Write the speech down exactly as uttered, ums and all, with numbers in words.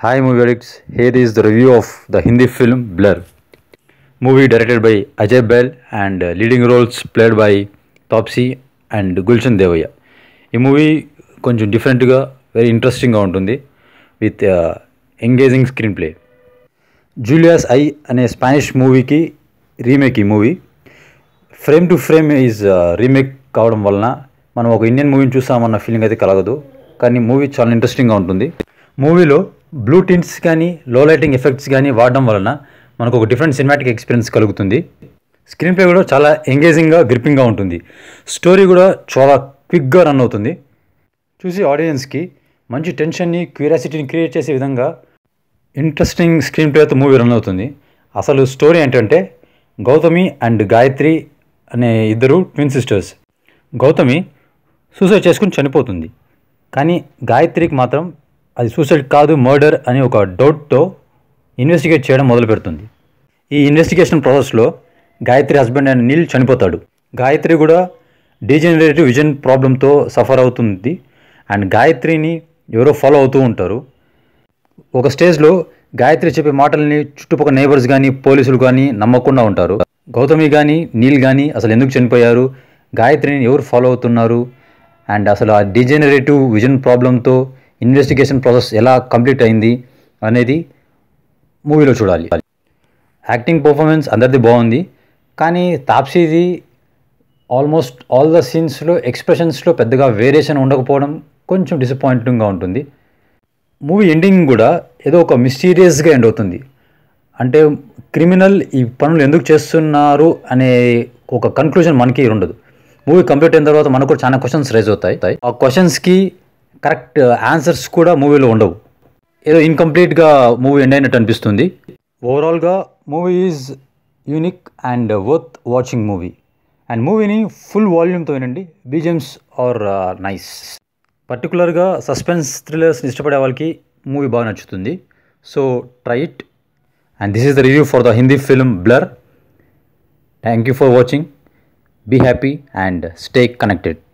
Hi movie addicts, here is the review of the Hindi film Blurr. Movie directed by Ajay Bell and uh, leading roles played by Taupsee and Gulshan Devaya. ఈ movie కొంచెం డిఫరెంట్గా very ఇంట్రెస్టింగ్గా ఉంటుంది with engaging screenplay. Julia's Eyes అనే Spanish మూవీకి రీమేక్ ఈ movie. Frame to frame is remake కావడం వలన మనం ఒక ఇండియన్ మూవీని చూసామన్న ఫీలింగ్ అయితే కలగదు, కానీ మూవీ చాలా ఇంట్రెస్టింగ్గా ఉంటుంది. మూవీలో బ్లూ టింట్స్ కానీ లో లైటింగ్ ఎఫెక్ట్స్ కానీ వాడడం వలన మనకు ఒక డిఫరెంట్ సినిమాటిక్ ఎక్స్పీరియన్స్ కలుగుతుంది. స్క్రీన్ ప్లే కూడా చాలా ఎంగేజింగ్గా గ్రిప్పింగ్గా ఉంటుంది. స్టోరీ కూడా చాలా క్విక్గా రన్ అవుతుంది. చూసి ఆడియన్స్కి మంచి టెన్షన్ని క్యూరియాసిటీని క్రియేట్ చేసే విధంగా ఇంట్రెస్టింగ్ స్క్రీన్ ప్లేతో మూవీ రన్ అవుతుంది. అసలు స్టోరీ ఏంటంటే, గౌతమి అండ్ గాయత్రి అనే ఇద్దరు ట్విన్ సిస్టర్స్. గౌతమి సూసైడ్ చేసుకుని చనిపోతుంది, కానీ గాయత్రికి మాత్రం అది సూసైడ్ కాదు మర్డర్ అని ఒక డౌట్తో ఇన్వెస్టిగేట్ చేయడం మొదలు పెడుతుంది. ఈ ఇన్వెస్టిగేషన్ ప్రాసెస్లో గాయత్రి హస్బెండ్ అయిన నీల్ చనిపోతాడు. గాయత్రి కూడా డీజనరేటివ్ విజన్ ప్రాబ్లంతో సఫర్ అవుతుంది అండ్ గాయత్రిని ఎవరో ఫాలో అవుతూ ఉంటారు. ఒక స్టేజ్లో గాయత్రి చెప్పే మాటల్ని చుట్టుపక్కల నైబర్స్ కానీ పోలీసులు కానీ నమ్మకుండా ఉంటారు. గౌతమి కానీ నీల్ కానీ అసలు ఎందుకు చనిపోయారు, గాయత్రిని ఎవరు ఫాలో అవుతున్నారు అండ్ అసలు ఆ డీజనరేటివ్ విజన్ ప్రాబ్లంతో ఇన్వెస్టిగేషన్ ప్రాసెస్ ఎలా కంప్లీట్ అయింది అనేది మూవీలో చూడాలి. యాక్టింగ్ పర్ఫార్మెన్స్ అందరిది బాగుంది, కానీ తాప్సీది ఆల్మోస్ట్ ఆల్ ద సీన్స్లో ఎక్స్ప్రెషన్స్లో పెద్దగా వేరియేషన్ ఉండకపోవడం కొంచెం డిసప్పాయింటింగ్గా ఉంటుంది. మూవీ ఎండింగ్ కూడా ఏదో ఒక మిస్టీరియస్గా ఎండ్ అవుతుంది. అంటే క్రిమినల్ ఈ పనులు ఎందుకు చేస్తున్నారు అనే ఒక కన్క్లూజన్ మనకి ఉండదు. మూవీ కంప్లీట్ అయిన తర్వాత మనకు చాలా క్వశ్చన్స్ రైజ్ అవుతాయి. ఆ క్వశ్చన్స్కి కరెక్ట్ ఆన్సర్స్ కూడా మూవీలో ఉండవు. ఏదో ఇన్కంప్లీట్గా మూవీ ఎండ్ అయినట్టు అనిపిస్తుంది. ఓవరాల్గా movie is unique and worth watching movie. And మూవీని ఫుల్ వాల్యూమ్తో వినండి. BGMs are nice. పర్టికులర్గా సస్పెన్స్ థ్రిల్లర్స్ ఇష్టపడే వాళ్ళకి మూవీ బాగా నచ్చుతుంది. So try it. And this is the review for the Hindi film Blur. Thank you for watching. Be happy and stay connected.